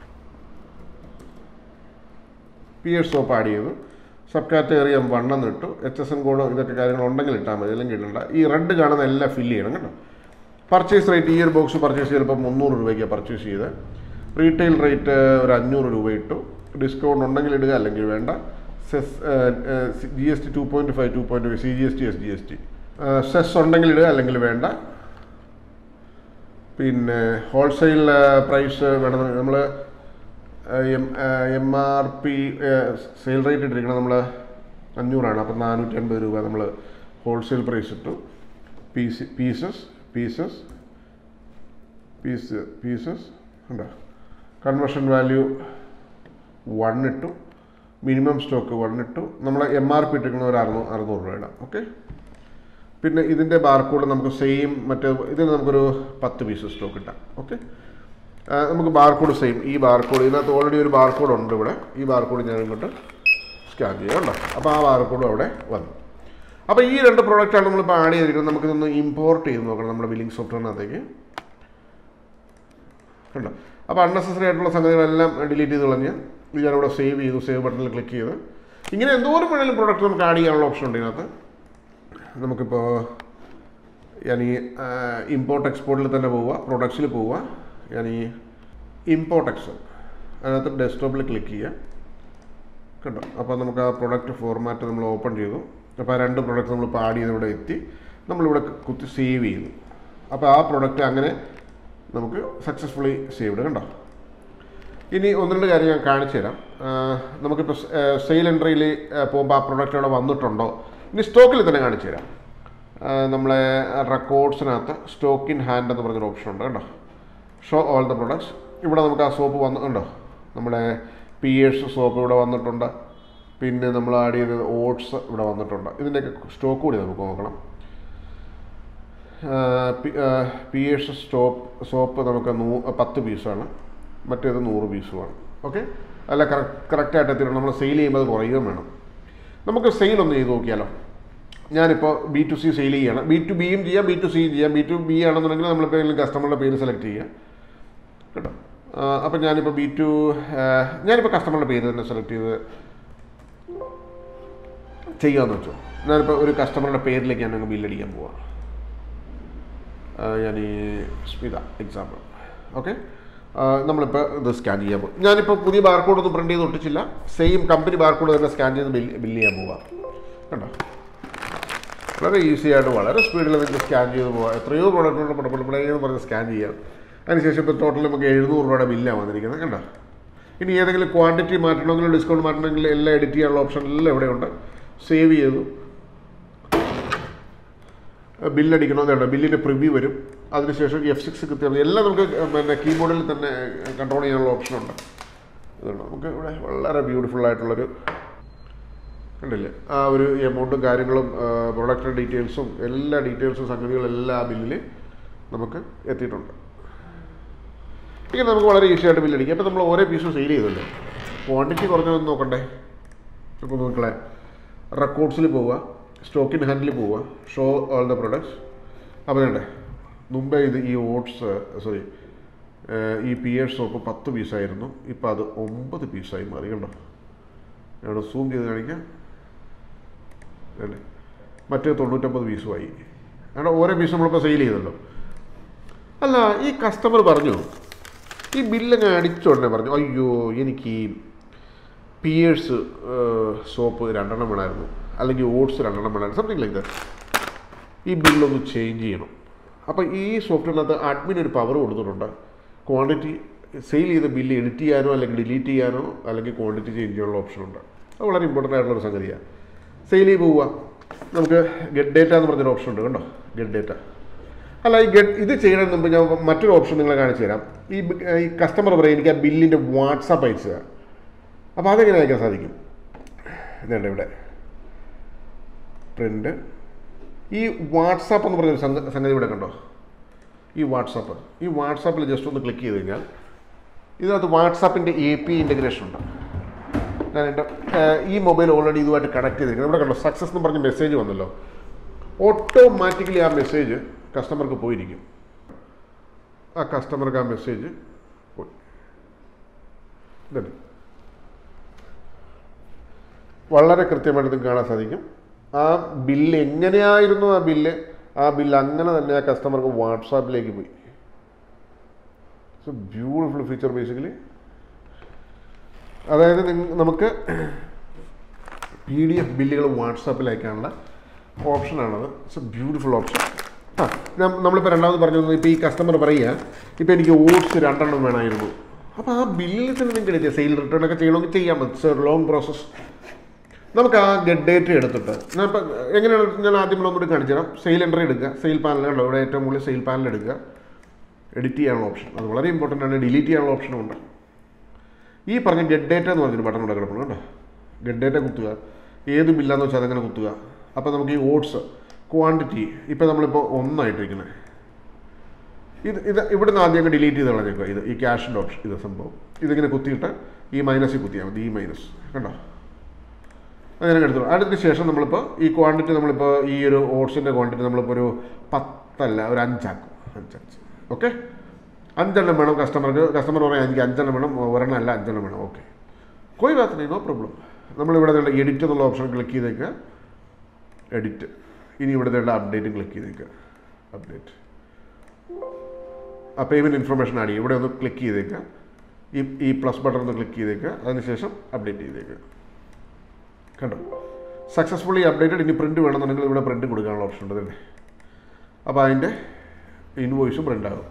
P S soap add ചെയ്തു. സബ് കാറ്റഗറി വണ്ണം ഇട്ടു. എച്ച് എസ് എൻ കോഡ് ഇതൊക്കെ കാര്യങ്ങൾ ഉണ്ടെങ്കിൽ ഇട്ടാൽ മതി, അല്ലെങ്കിൽ ഇടണ്ട. ഈ റെഡ് കാണുന്ന എല്ലാം ഫില്ല് ചെയ്യണം കേട്ടോ. പർച്ചേസ് റേറ്റ് ഈ ഒരു ബോക്സ് പർച്ചേസ് ചെയ്തപ്പോൾ മുന്നൂറ് രൂപയ്ക്ക് പർച്ചേസ് ചെയ്ത്. റീറ്റെയിൽ റേറ്റ് ഒരു അഞ്ഞൂറ് രൂപ ഇട്ടു. ഡിസ്കൗണ്ട് ഉണ്ടെങ്കിൽ ഇടുക, അല്ലെങ്കിൽ വേണ്ട. Cess G S T two point five two point five C G S T S G S T cess ഉണ്ടെങ്കിൽ ഇടുക, അല്ലെങ്കിൽ വേണ്ട. പിന്നെ ഹോൾസെയിൽ പ്രൈസ് വേണമെന്ന് നമ്മൾ M M R P sale rate ഇട്ടിരിക്കണം നമ്മൾ അഞ്ഞൂറാണ്. അപ്പം നാനൂറ്റി അൻപത് രൂപ നമ്മൾ ഹോൾസെയിൽ പ്രൈസ് ഇട്ടു. Piece pieces pieces piece pieces ഉണ്ടോ. കൺവേർഷൻ വാല്യൂ വൺ ഇട്ടു. മിനിമം സ്റ്റോക്ക് വൺ ഇട്ടു. നമ്മൾ എം ആർ പി ഇട്ടിരിക്കുന്ന ഒരു അറുന്നൂറ് അറുന്നൂറ് രൂപ ഇടാം. ഓക്കെ. പിന്നെ ഇതിൻ്റെ ബാർകോഡ് നമുക്ക് സെയിം മറ്റേ ഇതിന് നമുക്കൊരു പത്ത് പീസ് സ്റ്റോക്ക് ഇട്ടാം. ഓക്കെ. നമുക്ക് ബാർകോഡ് സെയിം. ഈ ബാർകോഡ് ഇതിനകത്ത് ഓൾറെഡി ഒരു ബാർകോഡ് ഉണ്ട് ഇവിടെ. ഈ ബാർകോഡ് ഞാൻ ഇങ്ങോട്ട് സ്കാൻ ചെയ്യാം കേട്ടോ. അപ്പോൾ ആ ബാർകോഡ് അവിടെ വന്നു. അപ്പോൾ ഈ രണ്ട് പ്രോഡക്റ്റാണ് നമ്മളിപ്പോൾ ആഡ് ചെയ്തിരിക്കുന്നത്. നമുക്കിതൊന്ന് ഇമ്പോർട്ട് ചെയ്ത് നോക്കണം നമ്മുടെ ബില്ലിംഗ് സോഫ്റ്റ്വെയറിനകത്തേക്ക് കണ്ടോ. അപ്പോൾ അൺനെസസറി ആയിട്ടുള്ള സംഗതികളെല്ലാം ഡിലീറ്റ് ചെയ്ത് കളഞ്ഞ് ഞാനിവിടെ സേവ് ചെയ്തു. സേവ് ബട്ടണിൽ ക്ലിക്ക് ചെയ്ത് ഇങ്ങനെ എന്തോരം വേണമെങ്കിലും പ്രോഡക്റ്റ് നമുക്ക് ആഡ് ചെയ്യാനുള്ള ഓപ്ഷൻ ഉണ്ട് ഇതിനകത്ത്. നമുക്കിപ്പോൾ ഞാൻ ഈ ഇമ്പോർട്ട് എക്സ്പോർട്ടിൽ തന്നെ പോവുക, പ്രൊഡക്ട്സിൽ പോവുക. ഞാൻ ഈ ഇമ്പോർട്ട് എക്സ് അതിനകത്ത് ഡെസ്ക്ടോപ്പിൽ ക്ലിക്ക് ചെയ്യുക കേട്ടോ. അപ്പോൾ നമുക്ക് ആ പ്രൊഡക്റ്റ് ഫോർമാറ്റ് നമ്മൾ ഓപ്പൺ ചെയ്തു. അപ്പോൾ ആ രണ്ട് പ്രൊഡക്റ്റ് നമ്മളിപ്പോൾ ആഡ് ചെയ്ത് ഇവിടെ എത്തി. നമ്മളിവിടെ കുത്തി സേവ് ചെയ്തു. അപ്പോൾ ആ പ്രൊഡക്റ്റ് അങ്ങനെ നമുക്ക് സക്സസ്ഫുള്ളി സേവ്ഡ് കണ്ടോ. ഇനി ഒന്ന് രണ്ട് കാര്യം ഞാൻ കാണിച്ചു തരാം. നമുക്കിപ്പോൾ സെയിൽ എൻട്രിയിൽ പോകുമ്പോൾ ആ പ്രൊഡക്റ്റ് അവിടെ വന്നിട്ടുണ്ടോ, ഇനി സ്റ്റോക്കിൽ തന്നെ കാണിച്ചു തരാം. നമ്മളെ റെക്കോർഡ്സിനകത്ത് സ്റ്റോക്ക് ഇൻ ഹാൻഡ് എന്ന് പറഞ്ഞൊരു ഓപ്ഷൻ ഉണ്ട് കേട്ടോ. Show all the products. ഇവിടെ നമുക്ക് ആ സോപ്പ് വന്നിട്ടുണ്ടോ. നമ്മുടെ പി എസ് സോപ്പ് ഇവിടെ വന്നിട്ടുണ്ട്. പിന്നെ നമ്മൾ ആഡ് ചെയ്തത് ഓട്സ് ഇവിടെ വന്നിട്ടുണ്ട്. ഇതിൻ്റെയൊക്കെ സ്റ്റോക്ക് കൂടി നമുക്ക് നോക്കണം. പി എസ് സ്റ്റോപ്പ് സോപ്പ് നമുക്ക് നൂ പത്ത് പീസാണ്, മറ്റേത് നൂറ് പീസുമാണ്. ഓക്കെ. അല്ല കറക്റ്റ് കറക്റ്റായിട്ട് എത്തിയിട്ടുണ്ട്. നമ്മൾ സെയിൽ ചെയ്യുമ്പോൾ അത് കുറയുകയും വേണം. നമുക്ക് സെയിൽ ഒന്ന് ചെയ്ത് നോക്കിയാലോ. ഞാനിപ്പോൾ ബി ടു സി സെയിൽ ചെയ്യണം. ബി ടു ബിയും ചെയ്യാം, ബി ടു സിയും ചെയ്യാം. ബി ടു ബി ആണെന്നുണ്ടെങ്കിൽ നമ്മളിപ്പോൾ ഏതെങ്കിലും കസ്റ്റമറുടെ പേര് സെലക്ട് ചെയ്യാം കേട്ടോ. അപ്പം ഞാനിപ്പോൾ ബി ടു ഞാനിപ്പോൾ കസ്റ്റമറുടെ പേര് തന്നെ സെലക്ട് ചെയ്ത് ചെയ്യാമെന്ന് വെച്ചോ. ഞാനിപ്പോൾ ഒരു കസ്റ്റമറുടെ പേരിലേക്ക് ഞാൻ അങ്ങ് ബില്ലടിക്കാൻ പോവാം. ഞാൻ ഈ സ്മിത എക്സാമ്പിൾ. ഓക്കെ. നമ്മളിപ്പോൾ ഇത് സ്കാൻ ചെയ്യാൻ പോകും. ഞാനിപ്പോൾ പുതിയ ബാർകോഡ് ഒന്നും പ്രിൻറ്റ് ചെയ്ത് ഒട്ടിച്ചില്ല. സെയിം കമ്പനി ബാർകോഡ് തന്നെ സ്കാൻ ചെയ്ത് ബില്ല് ബില്ല് ചെയ്യാൻ പോവാം കണ്ടോ. വളരെ ഈസി ആയിട്ട് വളരെ സ്പീഡിൽ നിങ്ങൾക്ക് സ്കാൻ ചെയ്ത് പോകാം. എത്രയോ പ്രോഡക്റ്റുകളുടെ പടപ്പടപ്പടയെന്ന് പറഞ്ഞ് സ്കാൻ ചെയ്യാം. അതിനുശേഷം ഇപ്പോൾ ടോട്ടൽ നമുക്ക് എഴുന്നൂറ് രൂപയുടെ ബില്ലാണ് വന്നിരിക്കുന്നത് കണ്ടോ. ഇനി ഏതെങ്കിലും ക്വാണ്ടിറ്റി മാറ്റണമെങ്കിലും ഡിസ്കൗണ്ട് മാറ്റണമെങ്കിൽ എല്ലാം എഡിറ്റ് ചെയ്യാനുള്ള ഓപ്ഷൻ എല്ലാം ഇവിടെയുണ്ട്. സേവ് ചെയ്തു ബില്ലടിക്കണമെന്ന് വേണ്ട. ബില്ലിൻ്റെ പ്രിവ്യൂ വരും. അതിനുശേഷം എഫ് സിക്സ് കൃത്യം എല്ലാം നമുക്ക് പിന്നെ കീബോർഡിൽ തന്നെ കൺട്രോൾ ചെയ്യാനുള്ള ഓപ്ഷനുണ്ട്. ഇതുണ്ട് നമുക്ക് ഇവിടെ വളരെ ബ്യൂട്ടിഫുൾ ആയിട്ടുള്ളൊരു കണ്ടില്ലേ ആ ഒരു എമൗണ്ടും കാര്യങ്ങളും പ്രൊഡക്റ്റ് ഡീറ്റെയിൽസും എല്ലാ ഡീറ്റെയിൽസും സംഗതികളെല്ലാം ആ ബില്ലിൽ നമുക്ക് എത്തിയിട്ടുണ്ട്. ഇങ്ങനെ നമുക്ക് വളരെ ഈസി ആയിട്ട് ബില്ലടിക്കാം. അപ്പോൾ നമ്മൾ ഓരോ പീസും സെയിൽ ചെയ്തല്ലോ. ക്വാണ്ടിറ്റി കുറഞ്ഞതൊന്നും നോക്കണ്ടേ. ഇപ്പോൾ നോക്കളെ റെക്കോർഡ്സിൽ പോവുക, സ്റ്റോക്ക് ഇൻ ഹാൻഡിൽ പോവുക, ഷോ ഓൾ ദ പ്രൊഡക്ട്സ്. അപ്പോൾ വേണ്ടേ മുമ്പേ ഇത് ഈ ഓട്സ് സോറി ഈ പി എസ് സോപ്പ് പത്ത് പീസായിരുന്നു. ഇപ്പോൾ അത് ഒമ്പത് പീസായി മാറി കണ്ടോ. ഞാൻ സൂം ചെയ്ത് കാണിക്കാം അല്ലേ. മറ്റേ തൊണ്ണൂറ്റൊമ്പത് പീസുമായി. കാരണം ഓരോ പീസ് നമ്മളിപ്പോൾ സെയിൽ ചെയ്തല്ലോ. അല്ല ഈ കസ്റ്റമർ പറഞ്ഞു ഈ ബില്ലങ്ങ് അടിച്ചോടനെ പറഞ്ഞു അയ്യോ എനിക്ക് പി എസ് സോപ്പ് രണ്ടെണ്ണം വേണമായിരുന്നു അല്ലെങ്കിൽ ഓട്സ് രണ്ടെണ്ണം വേണമായിരുന്നു സംതിങ് ലൈക്ക് ദാറ്റ് ഈ ബില്ലൊന്ന് ചേഞ്ച് ചെയ്യണം അപ്പോൾ ഈ സോഫ്റ്റ്വെയറിനകത്ത് അഡ്മിൻ ഒരു പവർ കൊടുത്തിട്ടുണ്ട് ക്വാണ്ടിറ്റി സെയിൽ ചെയ്ത ബില്ല് എഡിറ്റ് ചെയ്യാനോ അല്ലെങ്കിൽ ഡിലീറ്റ് ചെയ്യാനോ അല്ലെങ്കിൽ ക്വാണ്ടിറ്റി ചേഞ്ച് ചെയ്യാനുള്ള ഓപ്ഷനുണ്ട് അത് വളരെ ഇമ്പോർട്ടൻ്റ് ആയിട്ടുള്ളൊരു സംഗതിയാണ് സെയിൽ ചെയ്ത് പോവുക നമുക്ക് ഗെറ്റ് ഡേറ്റ എന്ന് പറഞ്ഞൊരു ഓപ്ഷൻ ഉണ്ട് കണ്ടോ ഗെറ്റ് ഡേറ്റ അല്ല ഈ ഗെറ്റ് ഇത് ചെയ്യണമെന്ന് മുമ്പ് ഞാൻ മറ്റൊരു ഓപ്ഷൻ നിങ്ങളെ കാണിച്ചു തരാം ഈ ഈ കസ്റ്റമർ പറയും എനിക്ക് ആ ബില്ലിൻ്റെ വാട്സാപ്പ് അയച്ചു തരാം അപ്പോൾ അതെങ്ങനെ അയക്കാൻ സാധിക്കും ഇതുണ്ട് ഇവിടെ പ്രിൻ്റ് ഈ വാട്സാപ്പ് എന്ന് പറഞ്ഞൊരു സംഗതി ഇവിടെ കണ്ടോ ഈ വാട്സാപ്പ് ഈ വാട്സാപ്പിൽ ജസ്റ്റ് ഒന്ന് ക്ലിക്ക് ചെയ്ത് കഴിഞ്ഞാൽ ഇതിനകത്ത് വാട്സാപ്പിൻ്റെ എ പി ഇൻ്റഗ്രേഷൻ ഉണ്ട് ഞാൻ എൻ്റെ ഈ മൊബൈൽ ഓൾറെഡി ഇതുമായിട്ട് കണക്ട് ചെയ്തിരിക്കുന്നത് ഇവിടെ കണ്ടോ സക്സസ് എന്ന് പറഞ്ഞ മെസ്സേജ് വന്നല്ലോ ഓട്ടോമാറ്റിക്കലി ആ മെസ്സേജ് കസ്റ്റമർക്ക് പോയിരിക്കും ആ കസ്റ്റമർക്ക് ആ മെസ്സേജ് പോയി ഇതന്നെ വളരെ കൃത്യമായിട്ട് നിങ്ങൾക്ക് കാണാൻ സാധിക്കും ആ ബില്ല് എങ്ങനെയായിരുന്നു ആ ബില്ല് ആ ബില്ല് അങ്ങനെ തന്നെ ആ കസ്റ്റമർക്ക് വാട്സാപ്പിലേക്ക് പോയി സോ ബ്യൂട്ടിഫുൾ ഫീച്ചർ ബേസിക്കലി അതായത് നമുക്ക് പി ഡി എഫ് ബില്ലുകൾ വാട്സാപ്പിൽ അയക്കാനുള്ള ഓപ്ഷനാണത് ഇറ്റ്സ് എ ബ്യൂട്ടിഫുൾ ഓപ്ഷൻ ആ നമ്മളിപ്പോൾ രണ്ടാമത് പറഞ്ഞു ഇപ്പോൾ ഈ കസ്റ്റമർ പറയുക ഇപ്പോൾ എനിക്ക് ഓട്സ് രണ്ടെണ്ണം വേണമായിരുന്നു അപ്പോൾ ആ ബില്ലിൽ തന്നെ നിങ്ങൾക്ക് എടുക്കുക സെയിൽ റിട്ടേൺ ഒക്കെ ചെയ്യണമെങ്കിൽ ചെയ്യാൻ പറ്റും ഇറ്റ്സ് എ ലോങ് പ്രോസസ് നമുക്ക് ആ ഗെറ്റ് ഡേറ്റ എടുത്തിട്ട് ഞാൻ ഇപ്പം എങ്ങനെയാണ് ഞാൻ ആദ്യം ഒന്നുകൂടി കാണിച്ചു തരാം സെയിൽ എൻട്രി എടുക്കുക സെയിൽ പാനലുണ്ടോ ഇവിടെ ഏറ്റവും കൂടുതൽ സെയിൽ പാനൽ എടുക്കുക എഡിറ്റ് ചെയ്യാനുള്ള ഓപ്ഷൻ അത് വളരെ ഇമ്പോർട്ടൻ്റ് ആണ് ഡിലീറ്റ് ചെയ്യാനുള്ള ഓപ്ഷനും ഉണ്ട് ഈ പറഞ്ഞ ഗെറ്റ് ഡേറ്റ എന്ന് പറഞ്ഞൊരു ബട്ടൺ ഇവിടെ കിടക്കണം കേട്ടോ ഗെറ്റ് ഡേറ്റ കുത്തുക ഏത് ബില്ലാന്ന് വെച്ചാൽ അതങ്ങനെ കുത്തുക അപ്പോൾ നമുക്ക് ഈ ഓട്സ് ക്വാണ്ടിറ്റി ഇപ്പോൾ നമ്മളിപ്പോൾ ഒന്നായിട്ടിരിക്കുന്നത് ഇത് ഇത് ഇവിടെ നിന്ന് ആദ്യം അങ്ങ് ഡിലീറ്റ് ചെയ്ത് കളഞ്ഞേക്കുക ഇത് ഈ ക്യാഷിൻ്റെ ഓപ്ഷൻ ഇത് സംഭവം ഇതിങ്ങനെ കുത്തിയിട്ട് ഈ മൈനസിൽ കുത്തിയാൽ മതി ഈ മൈനസ് കണ്ടോ അങ്ങനെ എടുത്തോളൂ അതിന് ശേഷം നമ്മളിപ്പോൾ ഈ ക്വാണ്ടിറ്റി നമ്മളിപ്പോൾ ഈ ഒരു ഓട്സിൻ്റെ ക്വാണ്ടിറ്റി നമ്മളിപ്പോൾ ഒരു പത്തല്ല ഒരു അഞ്ചാക്കും അഞ്ചഞ്ച് ഓക്കെ അഞ്ചെണ്ണം വേണം കസ്റ്റമർക്ക് കസ്റ്റമർ പറയാം എനിക്ക് അഞ്ചെണ്ണം വേണം ഒരെണ്ണം അല്ല അഞ്ചെണ്ണം വേണം ഓക്കെ കോയി ബാത്ത് നോ പ്രോബ്ലം നമ്മളിവിടെ നിന്ന് എഡിറ്റ് എന്നുള്ള ഓപ്ഷൻ ക്ലിക്ക് ചെയ്തേക്കുക എഡിറ്റ് ഇനി ഇവിടെ നിന്ന് അപ്ഡേറ്റ് ക്ലിക്ക് ചെയ്തേക്കുക അപ്ഡേറ്റ് ആ പേയ്മെൻറ്റ് ഇൻഫർമേഷൻ ആഡ് ചെയ്യും ഇവിടെ ഒന്ന് ക്ലിക്ക് ചെയ്തേക്കുക ഈ ഈ പ്ലസ് ബട്ടൺ ഒന്ന് ക്ലിക്ക് ചെയ്തേക്കുക അതിനുശേഷം അപ്ഡേറ്റ് ചെയ്തേക്കുക കണ്ടോ സക്സസ്ഫുള്ളി അപ്ഡേറ്റഡ് ഇനി പ്രിൻറ്റ് വേണമെന്നുണ്ടെങ്കിൽ ഇവിടെ പ്രിൻറ്റ് കൊടുക്കാനുള്ള ഓപ്ഷൻ ഉണ്ട് തന്നെ അപ്പോൾ അതിൻ്റെ ഇൻവോയ്സും പ്രിൻ്റ് ആകും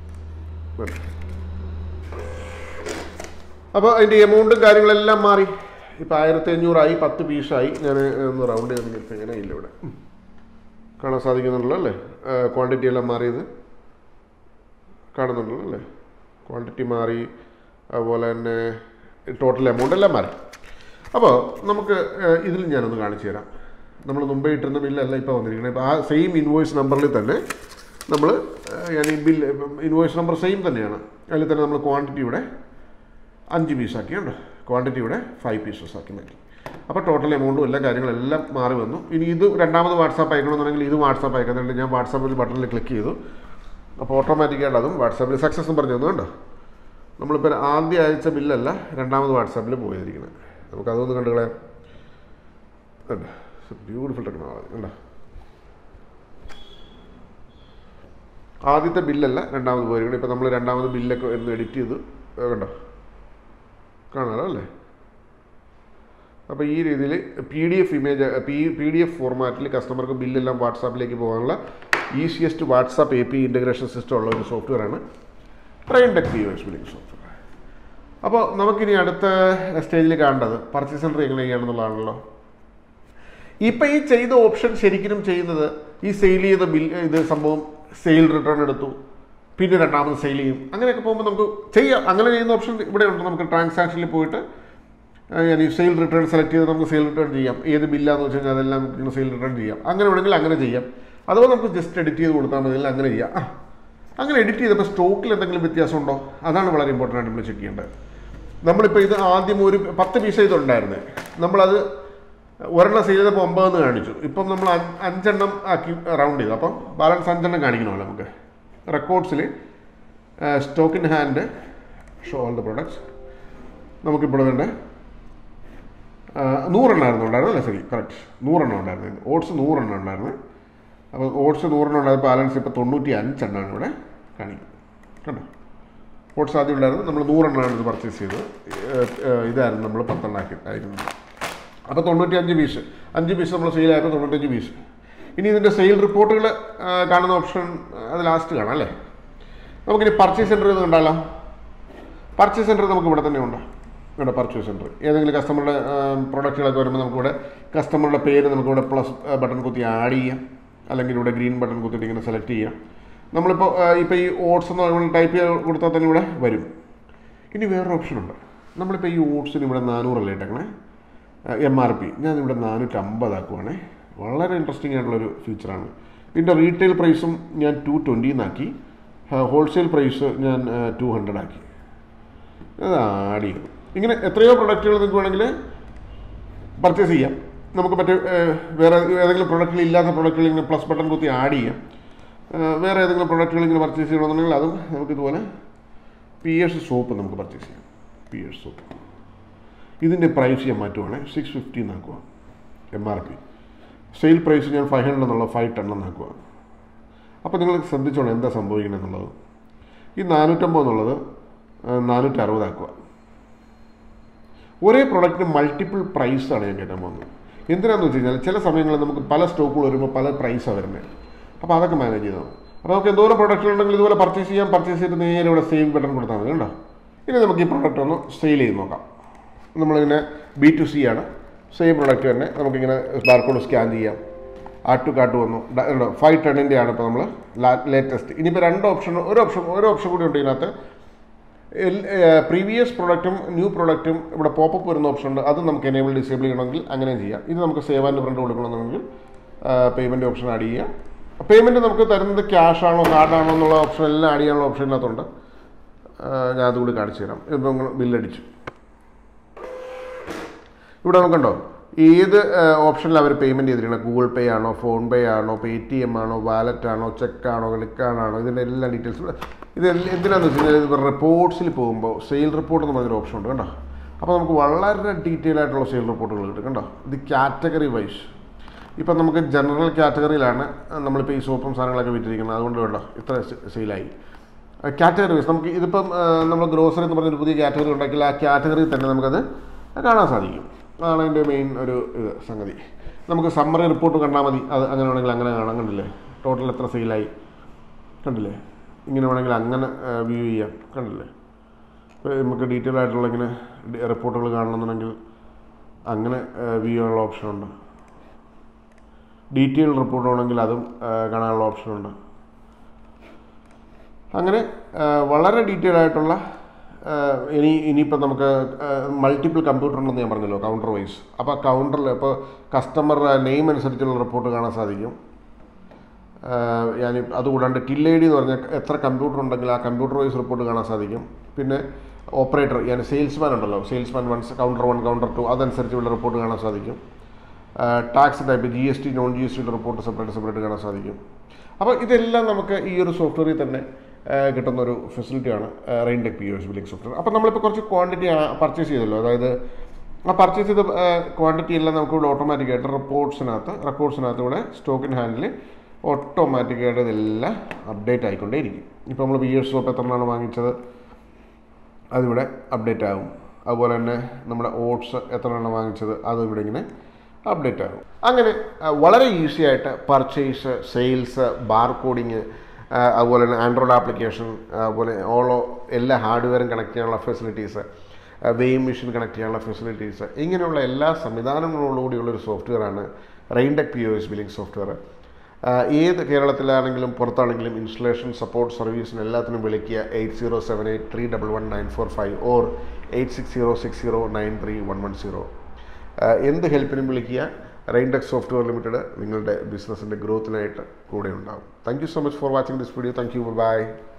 അപ്പോൾ അതിൻ്റെ എമൗണ്ടും കാര്യങ്ങളെല്ലാം മാറി ഇപ്പോൾ ആയിരത്തി അഞ്ഞൂറായി പത്ത് പീസായി ഞാൻ ഒന്ന് റൗണ്ട് ചെയ്ത് എങ്ങനെ ഇല്ല ഇവിടെ കാണാൻ സാധിക്കുന്നുണ്ടല്ലോ അല്ലേ ക്വാണ്ടിറ്റി എല്ലാം മാറിയത് കാണുന്നുണ്ടല്ലോ അല്ലേ ക്വാണ്ടിറ്റി മാറി അതുപോലെ തന്നെ ടോട്ടൽ എമൗണ്ട് എല്ലാം മാറി അപ്പോൾ നമുക്ക് ഇതിൽ ഞാനൊന്ന് കാണിച്ചു തരാം നമ്മൾ മുമ്പേ ഇട്ടിരുന്ന ബില്ലല്ല ഇപ്പോൾ വന്നിരിക്കുന്നത് ഇപ്പോൾ ആ സെയിം ഇൻവോയ്സ് നമ്പറിൽ തന്നെ നമ്മൾ ഞാൻ ഈ ബില്ല് ഇൻവോയ്സ് നമ്പർ സെയിം തന്നെയാണ് അതിൽ തന്നെ നമ്മൾ ക്വാണ്ടിറ്റി ഇവിടെ അഞ്ച് പീസാക്കിയുണ്ട് ക്വാണ്ടിറ്റി ഇവിടെ ഫൈവ് പീസസ് ആക്കി മാറ്റി അപ്പോൾ ടോട്ടൽ എമൗണ്ടും എല്ലാ കാര്യങ്ങളെല്ലാം മാറി വന്നു ഇനി ഇത് രണ്ടാമത് വാട്സാപ്പ് അയക്കണമെന്നുണ്ടെങ്കിൽ ഇത് വാട്സാപ്പ് അയക്കുന്നുണ്ട് ഞാൻ വാട്സാപ്പിൽ ബട്ടണിൽ ക്ലിക്ക് ചെയ്തു അപ്പോൾ ഓട്ടോമാറ്റിക്കായിട്ട് അതും വാട്സാപ്പിൽ സക്സസ് എന്ന് പറഞ്ഞു തന്നുണ്ടോ നമ്മളിപ്പോൾ ആദ്യം അയച്ച ബില്ലല്ല രണ്ടാമത് വാട്സാപ്പിൽ പോയിരിക്കുന്നത് നമുക്കതൊന്ന് കണ്ടു കളയാം ബ്യൂട്ടിഫുൾ ടെക്നോളജി കണ്ടോ ആദ്യത്തെ ബില്ലല്ല രണ്ടാമത് പോയിരിക്കണം ഇപ്പോൾ നമ്മൾ രണ്ടാമത് ബില്ലൊക്കെ ഒന്ന് എഡിറ്റ് ചെയ്ത് കണ്ടോ കാണാമല്ലോ അല്ലേ അപ്പോൾ ഈ രീതിയിൽ P D F image P P D F ഫോർമാറ്റിൽ കസ്റ്റമർക്ക് ബില്ലെല്ലാം വാട്സാപ്പിലേക്ക് പോകാനുള്ള easiest WhatsApp A P integration system ഉള്ള ഒരു സോഫ്റ്റ്വെയറാണ് Raintech P O S billing software അപ്പോൾ നമുക്കിനി അടുത്ത സ്റ്റേജിൽ കാണേണ്ടത് പർച്ചേസ് എൻട്രി എങ്ങനെ ചെയ്യണമെന്നുള്ളതാണല്ലോ ഇപ്പം ഈ ചെയ്ത ഓപ്ഷൻ ശരിക്കും ചെയ്യുന്നത് ഈ സെയിൽ ചെയ്ത ബിൽ ഇത് സംഭവം സെയിൽ റിട്ടേൺ എടുത്തു പിന്നെ രണ്ടാമത് സെയിൽ ചെയ്യും അങ്ങനെയൊക്കെ പോകുമ്പോൾ നമുക്ക് ചെയ്യാം അങ്ങനെ ചെയ്യുന്ന ഓപ്ഷൻ ഇവിടെ ഉണ്ട് നമുക്ക് ട്രാൻസാക്ഷനിൽ പോയിട്ട് ഞാൻ ഈ സെയിൽ റിട്ടേൺ സെലക്ട് ചെയ്ത് നമുക്ക് സെയിൽ റിട്ടേൺ ചെയ്യാം ഏത് ബില്ലാന്ന് വെച്ച് കഴിഞ്ഞാൽ അതെല്ലാം നമുക്ക് സെയിൽ റിട്ടേൺ ചെയ്യാം അങ്ങനെ വേണമെങ്കിൽ അങ്ങനെ ചെയ്യാം അതുപോലെ നമുക്ക് ജസ്റ്റ് എഡിറ്റ് ചെയ്ത് കൊടുത്താൽ മതി അങ്ങനെ ചെയ്യാം ആ അങ്ങനെ എഡിറ്റ് ചെയ്തപ്പോൾ സ്റ്റോക്കിൽ എന്തെങ്കിലും വ്യത്യാസമുണ്ടോ അതാണ് വളരെ ഇമ്പോർട്ടൻ്റ് ആയിട്ട് നമ്മൾ ചെക്ക് ചെയ്യേണ്ടത് നമ്മളിപ്പോൾ ഇത് ആദ്യം ഒരു പത്ത് പീസ് ഇതുണ്ടായിരുന്നേ നമ്മളത് ഒരെണ്ണം സെയിൽ ചെയ്തപ്പോൾ ഒമ്പതെന്ന് കാണിച്ചു ഇപ്പം നമ്മൾ അഞ്ചെണ്ണം ആക്കി റൗണ്ട് ചെയ്തു അപ്പം ബാലൻസ് അഞ്ചെണ്ണം കാണിക്കണമല്ലോ നമുക്ക് റെക്കോർഡ്സിൽ stock in hand show all the products നമുക്കിപ്പോൾ വേണ്ട നൂറെണ്ണമായിരുന്നു ഉണ്ടായിരുന്നു അല്ലേ ശരി കറക്റ്റ് നൂറെണ്ണം ഉണ്ടായിരുന്നു ഓട്സ് നൂറെണ്ണം ഉണ്ടായിരുന്നു അപ്പോൾ ഓട്സ് നൂറെണ്ണം ഉണ്ടായത് ബാലൻസ് ഇപ്പോൾ തൊണ്ണൂറ്റി അഞ്ചെണ്ണമാണ് ഇവിടെ കാണിക്കും. കണ്ടോ, പോട്ട്സ് ആദ്യം ഉണ്ടായിരുന്നു, നമ്മൾ നൂറെണ്ണമാണ് ഇത് പർച്ചേസ് ചെയ്തത്. ഇതായിരുന്നു നമ്മൾ പത്തെണ്ണാക്കി ആയിരുന്നത്. അപ്പോൾ തൊണ്ണൂറ്റി അഞ്ച് പീസ് അഞ്ച് പീസ് നമ്മൾ സെയിലായപ്പോൾ തൊണ്ണൂറ്റഞ്ച് പീസ്. ഇനി ഇതിൻ്റെ സെയിൽ റിപ്പോർട്ടുകൾ കാണുന്ന ഓപ്ഷൻ അത് ലാസ്റ്റ് കാണാം അല്ലേ. നമുക്കിനി പർച്ചേസ് സെൻറ്റർ ഇത് കണ്ടാലോ. പർച്ചേസ് സെൻറ്റർ നമുക്ക് ഇവിടെ തന്നെ ഉണ്ട്. ഇവിടെ പർച്ചേസ് സെൻറ്റർ ഏതെങ്കിലും കസ്റ്റമറുടെ പ്രൊഡക്റ്റുകളൊക്കെ വരുമ്പോൾ നമുക്കിവിടെ കസ്റ്റമറുടെ പേര് നമുക്കിവിടെ പ്ലസ് ബട്ടൺ കുത്തി ആഡ് ചെയ്യാം, അല്ലെങ്കിൽ ഇവിടെ ഗ്രീൻ ബട്ടൺ കുത്തിയിട്ട് ഇങ്ങനെ സെലക്ട് ചെയ്യാം. നമ്മളിപ്പോൾ ഇപ്പോൾ ഈ ഓട്സ് എന്ന് ടൈപ്പ് ചെയ്ത് കൊടുത്താൽ തന്നെ ഇവിടെ വരും. ഇനി വേറൊരു ഓപ്ഷനുണ്ട്. നമ്മളിപ്പോൾ ഈ ഓട്സിന് ഇവിടെ നാനൂറല്ലേ ഇട്ടേക്കണേ, എം ആർ പി ഞാൻ ഇവിടെ നാനൂറ്റമ്പതാക്കുവാണേ. വളരെ ഇൻട്രസ്റ്റിംഗ് ആയിട്ടുള്ളൊരു ഫീച്ചറാണ്. ഇതിൻ്റെ റീറ്റെയിൽ പ്രൈസും ഞാൻ ടു ട്വൻറ്റിന്നാക്കി, ഹോൾസെയിൽ പ്രൈസ് ഞാൻ ടു ഹൺഡ്രഡ് ആക്കി. അത് ആഡ് ചെയ്യും. ഇങ്ങനെ എത്രയോ പ്രൊഡക്റ്റുകൾ നിങ്ങൾക്ക് വേണമെങ്കിൽ പർച്ചേസ് ചെയ്യാം. നമുക്ക് മറ്റേ വേറെ ഏതെങ്കിലും പ്രൊഡക്റ്റുകൾ ഇല്ലാത്ത പ്രൊഡക്റ്റുകൾ ഇങ്ങനെ പ്ലസ് ബട്ടൺ കുത്തി ആഡ് ചെയ്യാം. വേറെ ഏതെങ്കിലും പ്രൊഡക്റ്റുകൾ ഇങ്ങനെ പർച്ചേസ് ചെയ്യണമെന്നുണ്ടെങ്കിൽ അതും നമുക്കിതുപോലെ പി എസ് സോപ്പ് നമുക്ക് പർച്ചേസ് ചെയ്യാം. പി എസ് സോപ്പ് ഇതിൻ്റെ പ്രൈസ് ഞാൻ മാറ്റുവാണെങ്കിൽ സിക്സ് ഫിഫ്റ്റി എന്നാക്കുക. M R P sale price ഞാൻ ഫൈവ് ഹൺഡ്രഡ് എന്നുള്ള ഫൈവ് ടെൻ എന്നാക്കുക. അപ്പോൾ നിങ്ങൾ ശ്രദ്ധിച്ചോളൂ എന്താ സംഭവിക്കുന്നത് എന്നുള്ളത്. ഈ നാനൂറ്റമ്പത് എന്നുള്ളത് നാനൂറ്റി അറുപതാക്കുക. ഒരേ പ്രൊഡക്റ്റിന് മൾട്ടിപ്പിൾ പ്രൈസാണ് ഞാൻ കയറ്റാൻ പോകുന്നത്. എന്തിനാണെന്ന് വെച്ച് കഴിഞ്ഞാൽ ചില സമയങ്ങളിൽ നമുക്ക് പല സ്റ്റോക്കുകൾ വരുമ്പോൾ പല പ്രൈസാണ് വരുന്നത്. അപ്പോൾ അതൊക്കെ മാനേജ് ചെയ്താൽ അപ്പോൾ നമുക്ക് എന്തോരം പ്രൊഡക്റ്റുകൾ ഉണ്ടെങ്കിൽ ഇതുപോലെ പർച്ചേസ് ചെയ്യാം. പർച്ചേസ് ചെയ്ത് നേരെ ഇവിടെ സെയിൽ ബട്ടൺ കൊടുത്താൽ മതി. കണ്ടോ, ഇനി നമുക്ക് ഈ പ്രൊഡക്റ്റ് ഒന്ന് സെയിൽ ചെയ്ത് നോക്കാം. നമ്മളിങ്ങനെ ബി ടു സി ആണ്, സെയിം പ്രൊഡക്റ്റ് തന്നെ നമുക്കിങ്ങനെ ബാർകോഡ് സ്കാൻ ചെയ്യാം. ആഡ് ടു കാർട്ട് വന്നു. ഫൈവ് ടെണ്ണിൻ്റെ ആണ് ഇപ്പോൾ നമ്മൾ ലേറ്റസ്റ്റ്. ഇനിയിപ്പോൾ രണ്ട് ഓപ്ഷൻ ഒരു ഓപ്ഷൻ ഒരു ഓപ്ഷൻ കൂടി ഉണ്ട് ഇതിനകത്ത്. പ്രീവിയസ് പ്രൊഡക്റ്റും ന്യൂ പ്രൊഡക്റ്റും ഇവിടെ പോപ്പപ്പ് വരുന്ന ഓപ്ഷൻ ഉണ്ട്. അത് നമുക്ക് എനേബിൾ ഡിസേബിൾ ചെയ്യണമെങ്കിൽ അങ്ങനെ ചെയ്യാം. ഇത് നമുക്ക് സേവ് ആൻഡ് പ്രിൻ്റ് കൊടുക്കണമെന്നുണ്ടെങ്കിൽ പേയ്മെൻറ്റ് ഓപ്ഷൻ ആഡ് ചെയ്യാം. പേയ്മെൻറ്റ് നമുക്ക് തരുന്നത് ക്യാഷ് ആണോ കാർഡാണോ എന്നുള്ള ഓപ്ഷൻ എല്ലാം ആഡ് ചെയ്യാനുള്ള ഓപ്ഷൻ ഇതിനകത്തുണ്ട്. ഞാൻ അതുകൂടി കാണിച്ചു തരാം. ഇപ്പം നമ്മൾ ബില്ലടിച്ചു. ഇവിടെ നമുക്കുണ്ടോ ഏത് ഓപ്ഷനിൽ അവർ പേയ്മെൻറ്റ് ചെയ്തിരിക്കണം. ഗൂഗിൾ പേ ആണോ, ഫോൺ പേ ആണോ, പേ ടി എം ആണോ, വാലറ്റ് ആണോ, ചെക്കാണോ, ക്ലിക്കാണോ, ഇതിൻ്റെ എല്ലാ ഡീറ്റെയിൽസും ഇത് എന്തിനാണെന്ന് വെച്ച് കഴിഞ്ഞാൽ ഇത് റിപ്പോർട്ട്സിൽ പോകുമ്പോൾ സെയിൽ റിപ്പോർട്ട് എന്ന് പറഞ്ഞൊരു ഓപ്ഷൻ ഉണ്ട്. കണ്ടോ, അപ്പോൾ നമുക്ക് വളരെ ഡീറ്റെയിൽ ആയിട്ടുള്ള സെയിൽ റിപ്പോർട്ടുകൾ കിട്ടും. കണ്ടോ, ഇത് കാറ്റഗറി വൈസ്. ഇപ്പം നമുക്ക് ജനറൽ കാറ്റഗറിയിലാണ് നമ്മളിപ്പോൾ ഈ സോപ്പും സാധനങ്ങളൊക്കെ വിറ്റിരിക്കുന്നത്. അതുകൊണ്ട് വേണ്ടോ ഇത്ര സെയിലായി. കാറ്റഗറി വൈസ് നമുക്ക് ഇതിപ്പം നമ്മൾ ഗ്രോസറി എന്ന് പറഞ്ഞൊരു പുതിയ കാറ്റഗറി ഉണ്ടാക്കിയാൽ ആ കാറ്റഗറിയിൽ തന്നെ നമുക്കത് കാണാൻ സാധിക്കും. അതാണ് അതിൻ്റെ മെയിൻ ഒരു ഇത് സംഗതി. നമുക്ക് സമ്മറി റിപ്പോർട്ട് കണ്ടാൽ മതി. അത് അങ്ങനെ വേണമെങ്കിൽ അങ്ങനെ കാണാം. കണ്ടില്ലേ, ടോട്ടൽ എത്ര സെയിലായി കണ്ടില്ലേ. ഇങ്ങനെ വേണമെങ്കിൽ അങ്ങനെ വ്യൂ ചെയ്യാം. കണ്ടില്ലേ, ഇപ്പോൾ നമുക്ക് ഡീറ്റെയിൽ ആയിട്ടുള്ള ഇങ്ങനെ റിപ്പോർട്ടുകൾ കാണണമെന്നുണ്ടെങ്കിൽ അങ്ങനെ വ്യൂ ചെയ്യാനുള്ള ഓപ്ഷനുണ്ട്. ഡീറ്റെയിൽ റിപ്പോർട്ട് വേണമെങ്കിൽ അതും കാണാനുള്ള ഓപ്ഷനുണ്ട്. അങ്ങനെ വളരെ ഡീറ്റെയിൽ ആയിട്ടുള്ള ഇനി ഇനിയിപ്പോൾ നമുക്ക് മൾട്ടിപ്പിൾ കമ്പ്യൂട്ടർ ഉണ്ടെന്ന് ഞാൻ പറഞ്ഞല്ലോ, കൗണ്ടർ വൈസ്. അപ്പോൾ കൗണ്ടറിൽ ഇപ്പോൾ കസ്റ്റമർ നെയിം അനുസരിച്ചുള്ള റിപ്പോർട്ട് കാണാൻ സാധിക്കും. ഞാൻ അതുകൂടാണ്ട് ടിൽ ഐ ഡി എന്ന് പറഞ്ഞാൽ എത്ര കമ്പ്യൂട്ടർ ഉണ്ടെങ്കിൽ ആ കമ്പ്യൂട്ടർ വൈസ് റിപ്പോർട്ട് കാണാൻ സാധിക്കും. പിന്നെ ഓപ്പറേറ്റർ ഞാൻ സെയിൽസ്മാൻ ഉണ്ടല്ലോ, salesman ones counter one counter two അതനുസരിച്ചുള്ള റിപ്പോർട്ട് കാണാൻ സാധിക്കും. Tax type G S T non G S ടിയുടെ റിപ്പോർട്ട് സെപ്പറേറ്റ് സെപ്പറേറ്റ് കാണാൻ സാധിക്കും. അപ്പോൾ ഇതെല്ലാം നമുക്ക് ഈ ഒരു സോഫ്റ്റ്വെയറിൽ തന്നെ കിട്ടുന്നൊരു ഫെസിലിറ്റിയാണ് Raintech P O S billing software. അപ്പോൾ നമ്മളിപ്പോൾ കുറച്ച് ക്വാണ്ടിറ്റി പർച്ചേസ് ചെയ്തല്ലോ, അതായത് ആ പർച്ചേസ് ചെയ്ത ക്വാണ്ടിറ്റി എല്ലാം നമുക്കിവിടെ ഓട്ടോമാറ്റിക്കായിട്ട് റിപ്പോർട്ട്സിനകത്ത് റെക്കോർഡ്സിനകത്ത് ഇവിടെ സ്റ്റോക്ക് ഇൻ ഹാൻഡിൽ ഓട്ടോമാറ്റിക്കായിട്ട് ഇതെല്ലാം അപ്ഡേറ്റ് ആയിക്കൊണ്ടേയിരിക്കും. ഇപ്പോൾ നമ്മൾ പി എസ് സോപ്പ് എത്ര എണ്ണമാണ് വാങ്ങിച്ചത് അതിവിടെ അപ്ഡേറ്റ് ആകും. അതുപോലെ തന്നെ നമ്മുടെ ഓട്സ് എത്ര എണ്ണം വാങ്ങിച്ചത് അത് ഇവിടെ ഇങ്ങനെ അപ്ഡേറ്റ് ആകും. അങ്ങനെ വളരെ ഈസി ആയിട്ട് പർച്ചേസ്, സെയിൽസ്, ബാർ കോഡിങ്, അതുപോലെ തന്നെ ആൻഡ്രോയിഡ് ആപ്ലിക്കേഷൻ, അതുപോലെ ഓളോ എല്ലാ ഹാർഡ്വെയറും കണക്ട് ചെയ്യാനുള്ള ഫെസിലിറ്റീസ്, വെയിങ് മെഷീൻ കണക്ട് ചെയ്യാനുള്ള ഫെസിലിറ്റീസ്, ഇങ്ങനെയുള്ള എല്ലാ സംവിധാനങ്ങളോടുകൂടിയുള്ളൊരു സോഫ്റ്റ്വെയറാണ് Raintech P O S billing software. ഏത് കേരളത്തിലാണെങ്കിലും പുറത്താണെങ്കിലും ഇൻസ്റ്റലേഷൻ സപ്പോർട്ട് സർവീസിന് എല്ലാത്തിനും വിളിക്കുക eight zero seven eight three double one nine four five or eight six zero six zero nine three one one zero. എന്ത് ഹെൽപ്പിനും വിളിക്കുക. റെയിൻടെക് സോഫ്റ്റ്വെയർ ലിമിറ്റഡ് നിങ്ങളുടെ ബിസിനസ്സിൻ്റെ ഗ്രോത്തിനായിട്ട് കൂടെ ഉണ്ടാകും. Thank you so much for watching this video. Thank you, by.